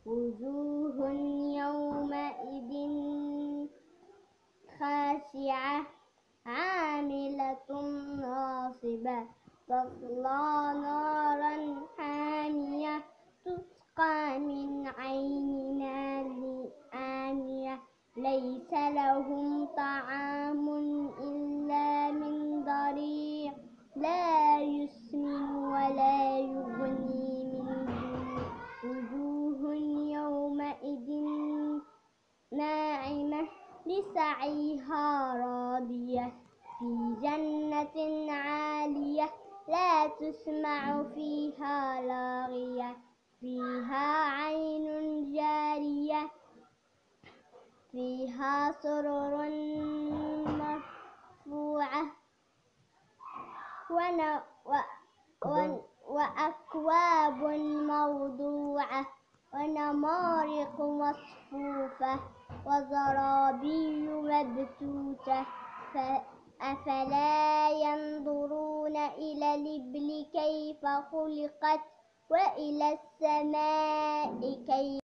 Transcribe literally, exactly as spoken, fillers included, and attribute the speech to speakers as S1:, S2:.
S1: وجوه يومئذ خاشعة عاملة ناصبة تصلى نارا حامية تسقى من عين آنية ليس لهم طعام إلا من ضريع لا يسمن ولا يغني من جوع وجوه يومئذ ناعمة لسعيها راضية في جنة عالية لا تسمع فيها لاغية فيها عين جارية فيها سرر مرفوعة وأكواب موضوعة ونمارق مصفوفة وزرابي مبثوثة أفلا ينظرون إلى الإبل كيف خلقت وإلى السماء كيف